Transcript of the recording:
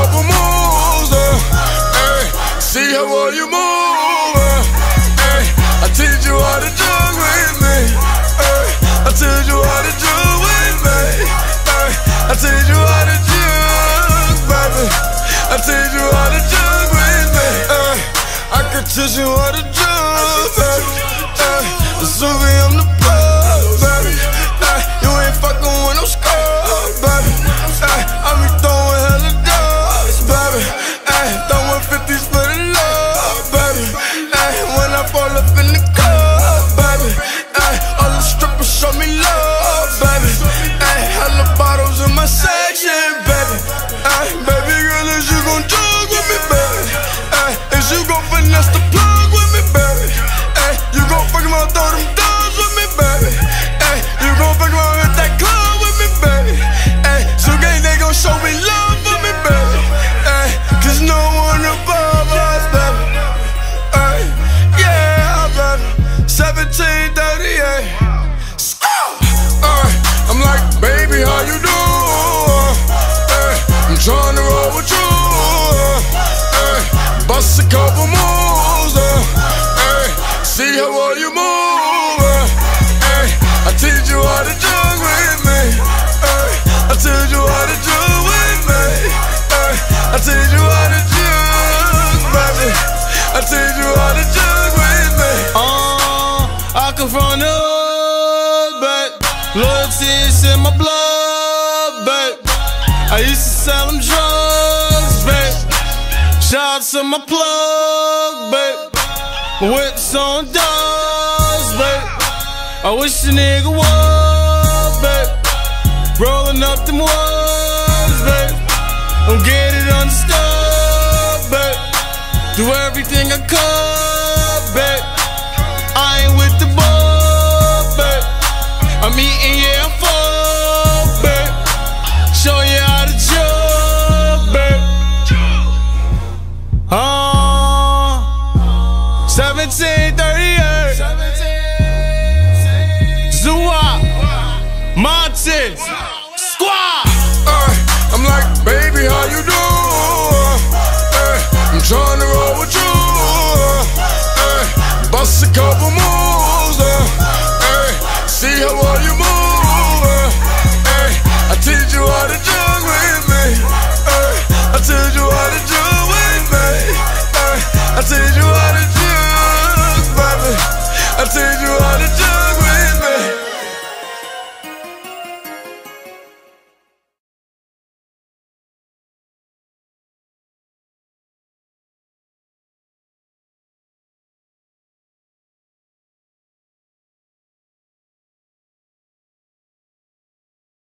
couple moves, hey, see how well you move, hey, I teach you how to jug with me, hey, I teach you how to jug with me, hey, I teach you how to jug, baby, I teach you how to jug with me, hey, I can teach you how to jug, baby, hey, assuming I'm the plug, baby, hey, you ain't fucking with no scrub, baby, hey, I be throwing hella dogs, baby, hey, throwing 50s for the love, baby, hey, when I fall up in the club, baby, hey, all the strippers show me love, baby, hey, hella bottles in my section, baby, hey, baby girl, is you gon' jug with me, baby, hey, is you gon' finesse the plug with me, baby, hey, you gon' fuck around, throw them dogs with me, baby, hey, you gon' fuck around, hit that club with me, baby, hey, so gang, they gon' show me love with me, baby, hey, cause no one above us, baby, hey, yeah, baby, 1738, I'm like, baby, how you doing? Hey, I'm tryna roll with you. Hey, bust a couple moves. Hey, see how well you move. Hey, I teach you how to jug with me. Hey, I teach you how to jug with me. Hey, I teach you how to jug, baby. I teach you how to jug with me. I come from the hood, but loyalty is in my blood, babe. I used to sell them drugs, babe. Shout out to my plug, babe. My whip's on doors, babe. I wish a nigga was, babe. Rolling up them ones, babe. Don't get it understood, babe. Do everything I could.